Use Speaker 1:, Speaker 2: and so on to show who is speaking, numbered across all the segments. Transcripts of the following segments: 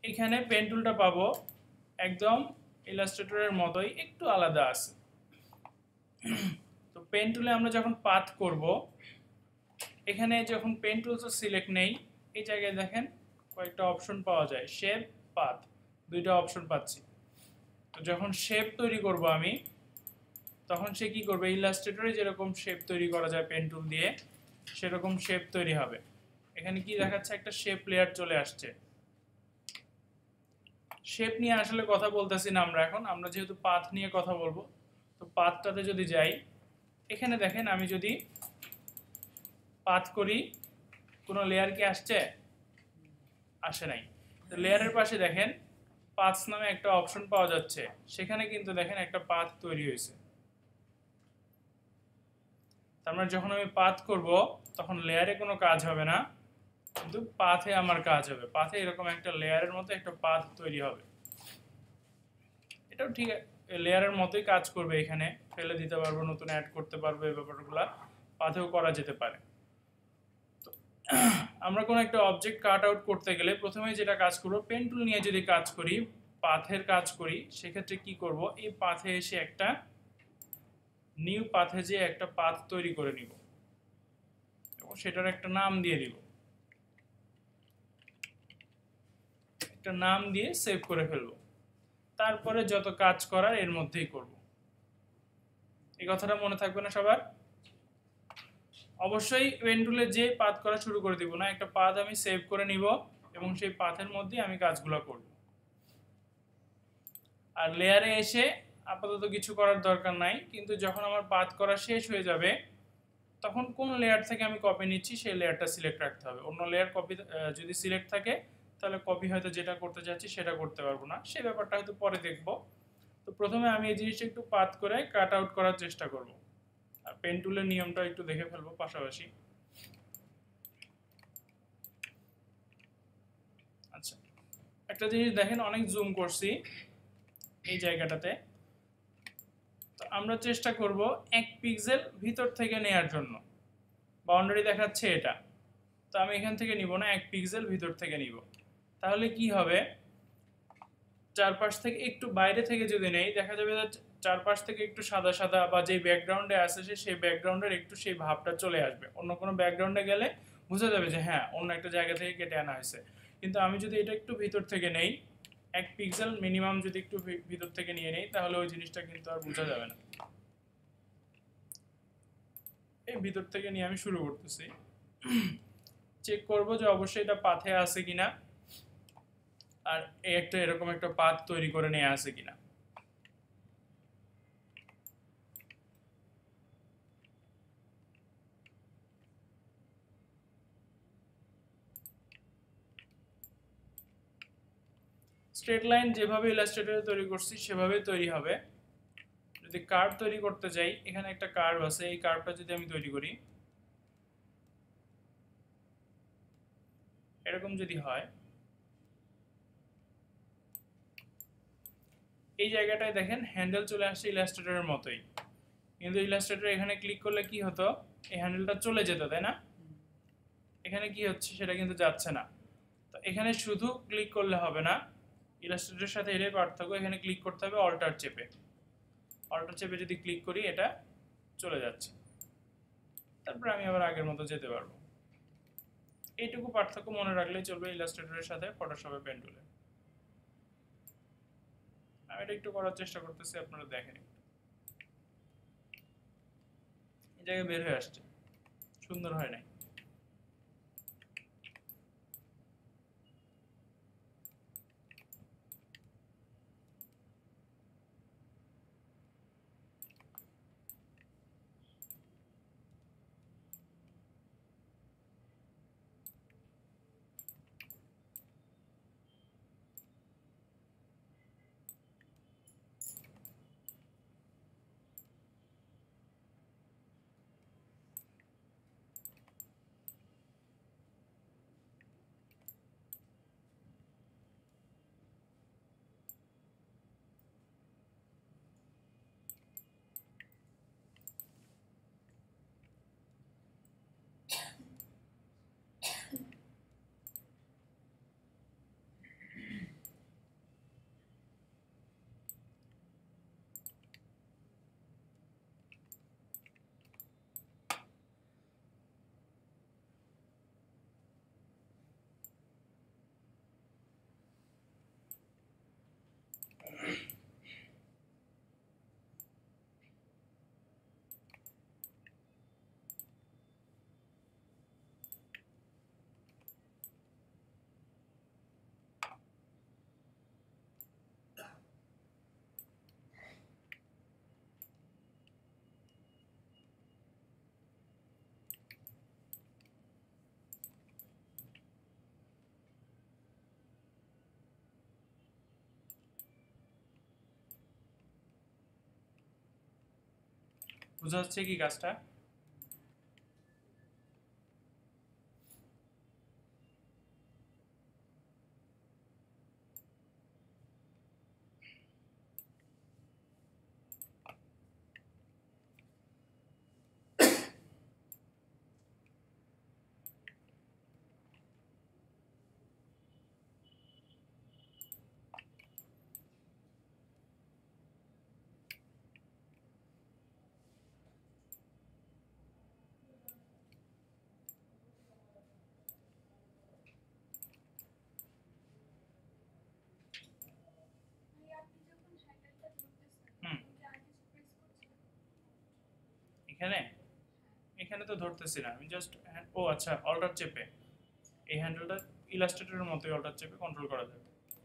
Speaker 1: এখানে পেন টুলটা পাবো একদম ইলাস্ট্রেটরের মতোই, একটু আলাদা আছে। তো পেন টুলে আমরা যখন পাথ করব, এখানে যখন পেন টুলস সিলেক্ট নেই, এই জায়গায় দেখেন কয়েকটা অপশন পাওয়া যায়, শেপ, পাথ, দুইটা অপশন পাচ্ছি। তো যখন শেপ তৈরি করব আমি, তখন সে কি করবে, ইলাস্ট্রেটরে যেরকম শেপ তৈরি করা যায় পেন টুল দিয়ে, সেরকম শেপ তৈরি হবে। এখানে কি দেখাচ্ছে, একটা শেপ লেয়ার চলে আসছে। শেপ নিয়ে আসলে কথা বলতেছি না আমরা এখন, আমরা যেহেতু পাথ নিয়ে কথা বলবো, তো পাথটাতে যদি যাই, এখানে দেখেন আমি যদি পাথ করি, কোনো লেয়ার কি আসছে? আসে নাই। তো লেয়ারের পাশে দেখেন পাথস নামে একটা অপশন পাওয়া যাচ্ছে, সেখানে কিন্তু দেখেন একটা পাথ তৈরি হয়েছে। তার মানে যখন আমি পাথ করব, তখন লেয়ারে কোনো কাজ হবে না, কিন্তু পাথে আমার কাজ হবে। পাথে এরকম একটা লেয়ারের মতো একটা পাথ তৈরি হবে। এটাও ঠিক লেয়ারের মতোই কাজ করবে। এখানে ফেলে দিতে পারবো, নতুন অ্যাড করতে পারবো, এই ব্যাপারগুলো পাথেও করা যেতে পারে। আমরা কোনো একটা অবজেক্ট কাট আউট করতে গেলে প্রথমেই যেটা কাজ করবো, পেন টুল নিয়ে যদি কাজ করি, পাথের কাজ করি, সেক্ষেত্রে কি করব, এই পাথে এসে একটা নিউ পাথে যে একটা পাথ তৈরি করে নিব এবং সেটার একটা নাম দিয়ে দিব। একটা নাম দিয়ে সেভ করে ফেলবো। তারপরে যত কাজ করার এর মধ্যেই করব। এই কথাটা মনে থাকবে না সবার? অবশ্যই পেন টুলে যে পাথ করা শুরু করে দিব না, একটা পাথ আমি সেভ করে নিব এবং সেই পাথের মধ্যেই আমি কাজগুলো করব। আর লেয়ারে এসে আপাতত কিছু করার দরকার নাই, কিন্তু যখন আমার পাথ করা শেষ হয়ে যাবে, তখন কোন লেয়ার থেকে আমি কপি নিচ্ছি সেই লেয়ারটা সিলেক্ট রাখতে হবে। অন্য লেয়ার কপি যদি সিলেক্ট থাকে, তাহলে কপি হয়তো যেটা করতে চাচ্ছি সেটা করতে পারবো না, সেই ব্যাপারটা হয়তো পরে দেখব। তো প্রথমে আমি এই জিনিসটা একটু পাথ করে কাট আউট করার চেষ্টা করব, আর পেন টুলের নিয়মটা একটু দেখে ফেলবো পাশাপাশি। আচ্ছা, একটা জিনিস দেখেন, অনেক জুম করছি এই জায়গাটাতে। তো আমরা চেষ্টা করব 1 পিক্সেল ভিতর থেকে নেয়ার জন্য। বাউন্ডারি দেখাচ্ছে এটা, তো আমি এখান থেকে নিব না, 1 পিক্সেল ভিতর থেকে নিব। তাহলে কি হবে, চারপাশ থেকে একটু বাইরে থেকে যদি নেই, দেখা যাবে যে চারপাশ থেকে একটু সাদা সাদা বা যে ব্যাকগ্রাউন্ডে আসে সেই ব্যাকগ্রাউন্ডের একটু সেই ভাবটা চলে আসবে। অন্য কোনো ব্যাকগ্রাউন্ডে গেলে বোঝা যাবে যে হ্যাঁ, অন্য একটা জায়গা থেকে কেটে আনা হয়েছে। কিন্তু আমি যদি এটা একটু ভিতর থেকে নেই, 1 পিক্সেল মিনিমাম যদি একটু ভিতর থেকে নিয়ে নেই, তাহলে ওই জিনিসটা কিন্তু আর বোঝা যাবে না। এই ভিতর থেকে নিয়ে আমি শুরু করতেছি। চেক করব যে অবশ্যই এটা পাথে আছে কিনা, আর একটা এরকম একটা পাথ তৈরি করে নিয়ে আসে কিনা। স্ট্রেট লাইন যেভাবে ইলাস্ট্রেটরে তৈরি করছি সেভাবেই তৈরি হবে। যদি কার্ভ তৈরি করতে যাই, এখানে একটা কার্ভ আছে, এই কার্ভটা যদি আমি তৈরি করি, এরকম যদি হয়, এই জায়গাটায় দেখেন হ্যান্ডেল চলে আসছে ইলাস্ট্রেটরের মতোই, কিন্তু ইলাস্ট্রেটর এখানে ক্লিক করলে কি হতো, এই হ্যান্ডেলটা চলে যেত, তাই না? এখানে কি হচ্ছে সেটা কিন্তু যাচ্ছে না। তো এখানে শুধু ক্লিক করলে হবে না, ইলাস্ট্রেটরের সাথে এটাই পার্থক্য, এখানে ক্লিক করতে হবে অল্টার চেপে। অল্টার চেপে যদি ক্লিক করি, এটা চলে যাচ্ছে। তারপর আমি আবার আগের মতো যেতে পারবো। এইটুকু পার্থক্য মনে রাখলেই চলবে ইলাস্ট্রেটরের সাথে ফটোশপে পেন টুলে। আমি এটা একটু করার চেষ্টা করতেছি, আপনারা দেখেন। এই জায়গায় বের হয়ে আসছে, সুন্দর হয় নাই। বুঝা যাচ্ছে কি কাজটা? হুম, এখানে এখানে তো ধরতেছি না, আমি জাস্ট, ও আচ্ছা, অল্টার চেপে এই হ্যান্ডেলটা ইলাস্ট্রেটরের মতোই অল্টার চেপে কন্ট্রোল করা যাবে।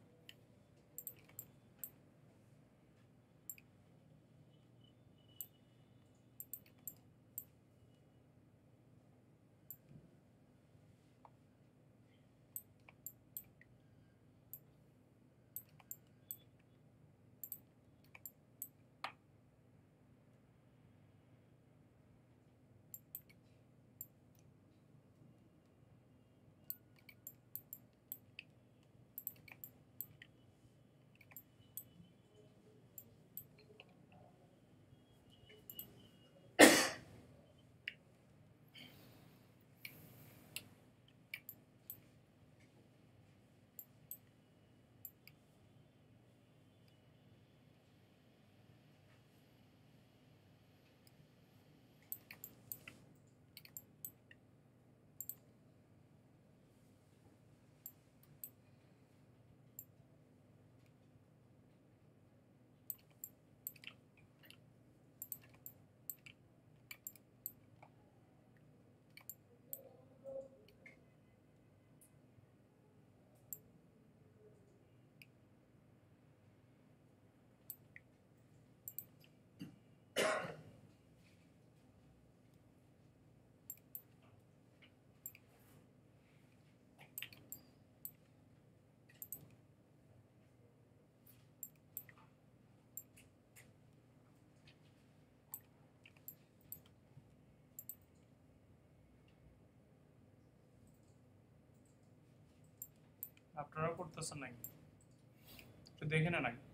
Speaker 1: আপনারা করতেছেন নাকি? একটু দেখে না নাকি?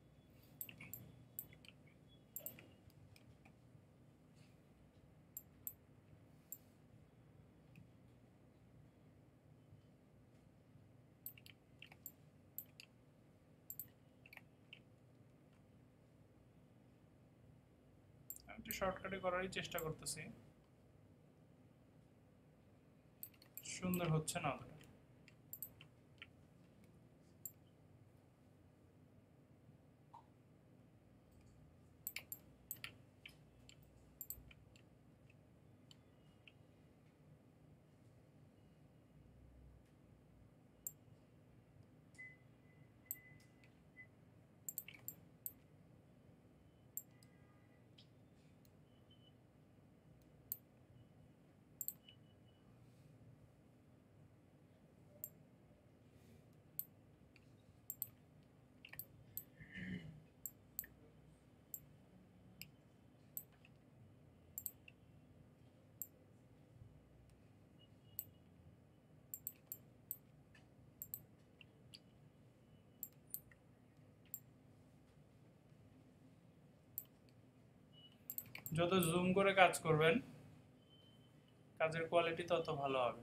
Speaker 1: আমি একটু শর্টকাটে করারই চেষ্টা করতেছি, সুন্দর হচ্ছে না অতটা। যত জুম করে কাজ করবেন, কাজের কোয়ালিটি তত ভালো হবে।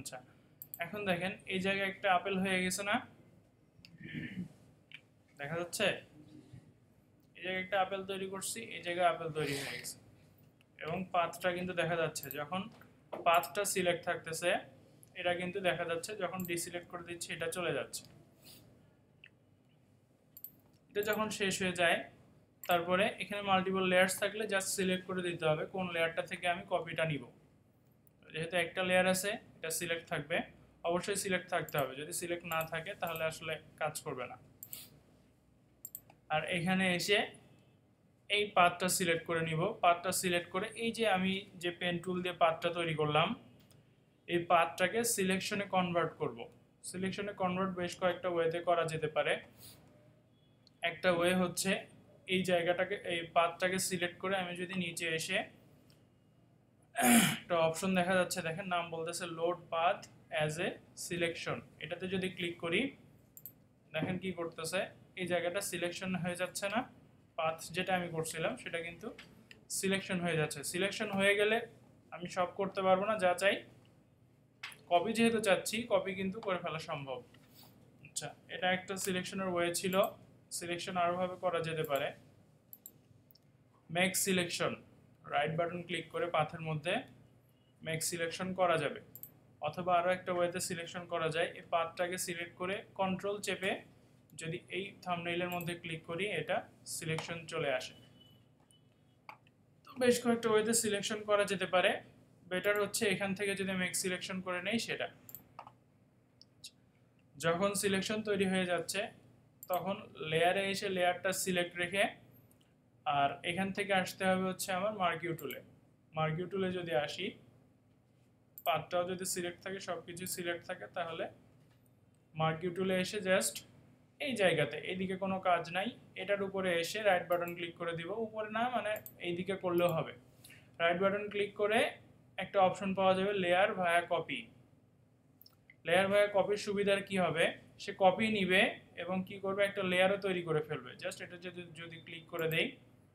Speaker 1: আচ্ছা, এখন দেখেন এই জায়গায় একটা আপেল হয়ে গেছে না, দেখা যাচ্ছে? এই জায়গায় একটা আপেল তৈরি করছি, এই জায়গায় আপেল তৈরি হয়ে গেছে এবং পাথটা কিন্তু দেখা যাচ্ছে। যখন পাথটা সিলেক্ট থাকতেছে এটা কিন্তু দেখা যাচ্ছে, যখন ডিসিলেক্ট করে দিচ্ছি এটা চলে যাচ্ছে। এটা যখন শেষ হয়ে যায় তারপরে এখানে মাল্টিপল লেয়ার্স থাকলে জাস্ট সিলেক্ট করে দিতে হবে কোন লেয়ারটা থেকে আমি কপিটা নিব। যেহেতু একটা লেয়ার আছে এটা সিলেক্ট থাকবে, অবশ্যই সিলেক্ট থাকতে হবে, যদি সিলেক্ট না থাকে তাহলে আসলে কাজ করবে না। আর এখানে এসে এই পাথটা সিলেক্ট করে নিব, পাথটা সিলেক্ট করে এই যে আমি যে পেন টুল দিয়ে পাথটা তৈরি করলাম এই পাথটাকে সিলেকশনে কনভার্ট করব। সিলেকশনে কনভার্ট বেশ কয়েকটা ওয়েতে করা যেতে পারে। একটা ওয়ে হচ্ছে এই জায়গাটাকে, এই পাথটাকে সিলেক্ট করে আমি যদি নিচে এসে একটা অপশন দেখা যাচ্ছে, দেখেন নাম বলতেছে load path as a selection, এটাতে যদি ক্লিক করি দেখেন কি করতেছে, এই জায়গাটা সিলেকশন হয়ে যাচ্ছে না, পাথ যেটা আমি করছিলাম সেটা কিন্তু সিলেকশন হয়ে যাচ্ছে। সিলেকশন হয়ে গেলে আমি সব করতে পারবো না, যা চাই কপি যেহেতু চাচ্ছি কপি কিন্তু করে ফেলা সম্ভব। আচ্ছা, এটা একটা সিলেকশনের ওয়ে ছিল। সিলেকশন আরোভাবে করা যেতে পারে, make selection, right button click করে পাথের মধ্যে মেক সিলেকশন করা যাবে, অথবা আরও একটা ওয়েতে সিলেকশন করা যায়, এই পাথটাকে সিলেক্ট করে কন্ট্রোল চেপে যদি এই থাম্বনেইলের মধ্যে ক্লিক করি এটা সিলেকশন চলে আসে। তো বেশ কয়েকটা ওয়েতে সিলেকশন করা যেতে পারে, বেটার হচ্ছে এখান থেকে যদি মেক সিলেকশন করে নেই সেটা। যখন সিলেকশন তৈরি হয়ে যাচ্ছে তখন লেয়ারে এসে লেয়ারটা সিলেক্ট রেখে আর এখান থেকে আসতে হবে হচ্ছে আমার মার্কিউ টুলে। মার্কিউ টুলে যদি আসি, পাথটাও যদি সিলেক্ট থাকে, সব কিছু সিলেক্ট থাকে, তাহলে মার্কিউ টুলে এসে জাস্ট এই জায়গাতে, এইদিকে কোনো কাজ নাই, এটার উপরে এসে রাইট বাটন ক্লিক করে দিব, উপরে না মানে এইদিকে করলেও হবে। রাইট বাটন ক্লিক করে একটা অপশন পাওয়া যাবে layer via copy. Layer via কপির সুবিধার কি হবে, সে কপি নিবে এবং কি করবে একটা লেয়ারও তৈরি করে ফেলবে। জাস্ট এটা যদি ক্লিক করে দেই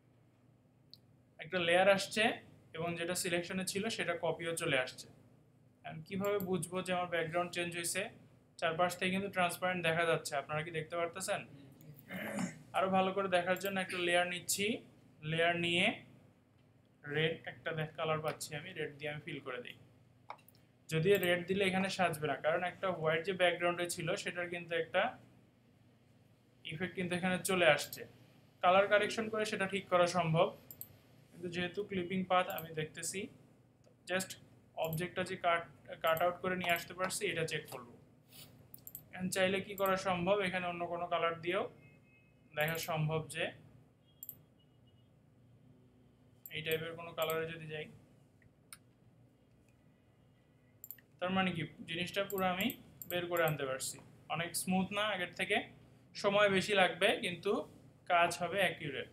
Speaker 1: একটা লেয়ার আসছে এবং যেটা সিলেকশনে ছিল সেটা কপিও চলে আসছে। কিভাবে বুঝবো যে আমার ব্যাকগ্রাউন্ড চেঞ্জ হয়েছে? চারপাশ থেকে কিন্তু ট্রান্সপারেন্ট দেখা যাচ্ছে, আপনারা কি দেখতে পারতেছেন? আরো ভালো করে দেখার জন্য একটা লেয়ার নিচ্ছি, লেয়ার নিয়ে রেড একটা কালার পাচ্ছি আমি, রেড দিয়ে আমি ফিল করে দিই। যদিও রেড দিলে এখানে সাজবে না, কারণ একটা হোয়াইট যে ব্যাকগ্রাউন্ডে ছিল সেটার কিন্তু একটা ইফেক্ট কিন্তু এখানে চলে আসছে। কালার কারেকশন করে সেটা ঠিক করা সম্ভব, কিন্তু যেহেতু ক্লিপিং পাথ আমি দেখতেছি, জাস্ট অবজেক্টটা যে কাট আউট করে নিয়ে আসতে পারছি এটা চেক করব। এখন চাইলে কি করা সম্ভব, এখানে অন্য কোনো কালার দিয়েও দেখা সম্ভব যে এই টাইপের কোনো কালারে যদি যাই, তার মানে কি জিনিসটা পুরো আমি বের করে আনতে পারছি। অনেক স্মুথ না আগের থেকে, সময় বেশি লাগবে কিন্তু কাজ হবে অ্যাকিউরেট।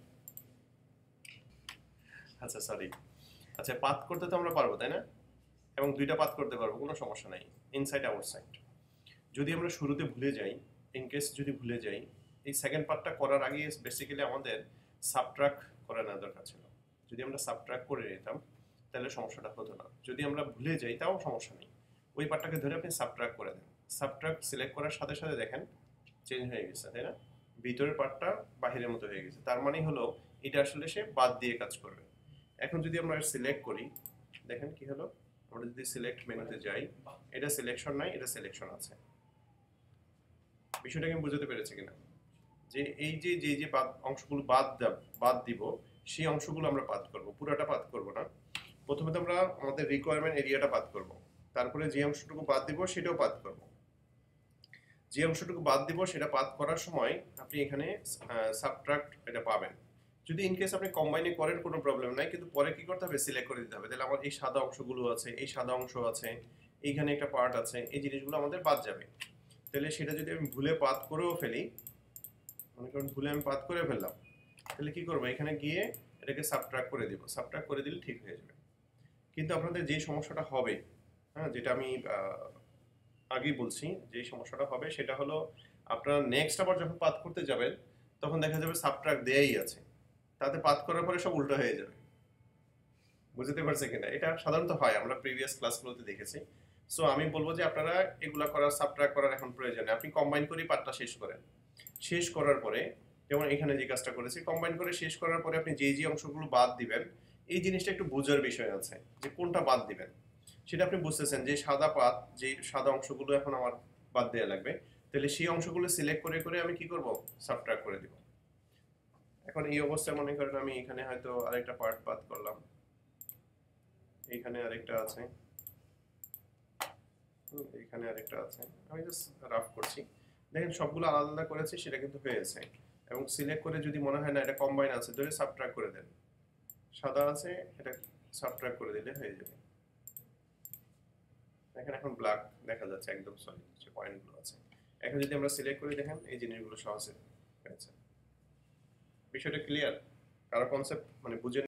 Speaker 2: আচ্ছা সরি, আচ্ছা পাথ করতে তো আমরা পারবো তাই না, এবং দুইটা পাথ করতে পারবো, কোনো সমস্যা নাই, ইনসাইড আউটসাইড। যদি আমরা শুরুতে ভুলে যাই, ইনকেস যদি ভুলে যাই, এই সেকেন্ড পার্টটা করার আগে বেসিক্যালি আমাদের সাবট্রাক্ট করে নেওয়া দরকার ছিল। যদি আমরা সাবট্রাক্ট করে নিতাম তাহলে সমস্যাটা হতো না। যদি আমরা ভুলে যাই তাও সমস্যা নেই, ওই পার্টটাকে ধরে আপনি সাবট্রাক্ট করে দেন। সাবট্রাক্ট সিলেক্ট করার সাথে সাথে দেখেন চেঞ্জ হয়ে গেছে তাই না, ভিতরের পার্টটা বাহিরের মতো হয়ে গেছে, তার মানে হলো এটা আসলে সে বাদ দিয়ে কাজ করবে। এখন যদি আমরা সিলেক্ট করি দেখেন কি হলো, আমরা যদি সিলেক্ট মেনুতে যাই, এটা সিলেকশন নাই, এটা সিলেকশন আছে। বিষয়টা আমি বুঝতে পেরেছি কিনা, যে এই যে যে যে অংশগুলো বাদ দিব সেই অংশগুলো আমরা বাদ করব, পুরোটা বাদ করব না। প্রথমে তো আমরা আমাদের রিকোয়ারমেন্ট এরিয়াটা বাদ করব, তারপরে যে অংশটুকু বাদ দিব সেটাও বাদ করব। যে অংশটুকু বাদ দিব সেটা বাদ করার সময় আপনি এখানে সাবট্রাক্ট এটা পাবেন। যদি ইনকেস আপনি কম্বাইনে করেন কোনো প্রবলেম নাই, কিন্তু পরে কি করতে হবে সিলেক্ট করে দিতে হবে, তাহলে আমার এই সাদা অংশগুলো আছে, এই সাদা অংশ আছে, এইখানে একটা পার্ট আছে, এই জিনিসগুলো আমাদের বাদ যাবে। তাহলে সেটা যদি আমি ভুলে পাত করেও ফেলি, মনে করুন ভুলে আমি পাত করে ফেললাম, তাহলে কি করবো এখানে গিয়ে এটাকে সাবট্রাক্ট করে দিব, সাবট্রাক্ট করে দিলে ঠিক হয়ে যাবে। কিন্তু আপনাদের যে সমস্যাটা হবে, হ্যাঁ যেটা আমি আগেই বলছি, যে সমস্যাটা হবে সেটা হলো আপনারা নেক্সট আবার যখন পাত করতে যাবেন তখন দেখা যাবে সাবট্রাক্ট দেয়াই আছে, তাতে পাত করার পরে সব উল্টো হয়ে যাবে। বুঝতে পারছে কিনা? এটা সাধারণত হয়, আমরা প্রিভিয়াস ক্লাসগুলোতে দেখেছি। সো আমি বলবো যে আপনারা এগুলা করার সাবট্রাক্ট করার এখন প্রয়োজন নেই। আপনি কম্বাইন করেই পার্টটা শেষ করেন। শেষ করার পরে যেমন এখানে যে কাজটা করেছি, কম্বাইন করে শেষ করার পরে আপনি যে অংশগুলো বাদ দিবেন, এই জিনিসটা একটু বোঝার বিষয় আছে যে কোনটা বাদ দিবেন। সেটা আপনি বুঝতেছেন যে সাদা পাত, যে সাদা অংশগুলো এখন আমার বাদ দেওয়া লাগবে, তাহলে সেই অংশগুলো সিলেক্ট করে করে আমি কি করব, সাবট্রাক্ট করে দিব। এখন এই অবস্থায় মনে করেন আমি এখানে হয়তো আরেকটা পার্ট বাদ করলাম, এইখানে আরেকটা আছে, এখানে আরেকটা আছে, আমি জাস্ট রাফ করছি। দেখেন সবগুলো আলাদা আলাদা করেছি, সেটা কিন্তু হয়েছে। এবং সিলেক্ট করে যদি মনে হয় না এটা কম্বাইন আছে, ধরে সাবট্রাক্ট করে দেন। সাদা আছে, এটা সাবট্রাক্ট করে দিলে হয়ে যাবে। দেখেন এখন ব্ল্যাক দেখা যাচ্ছে, একদম সলিড যে পয়েন্টগুলো আছে। এখন যদি আমরা সিলেক্ট করে দেখেন এই জিনিসগুলো সহজে হয়েছে। বিষয়টা ক্লিয়ার? কারো কনসেপ্ট মানে বুঝে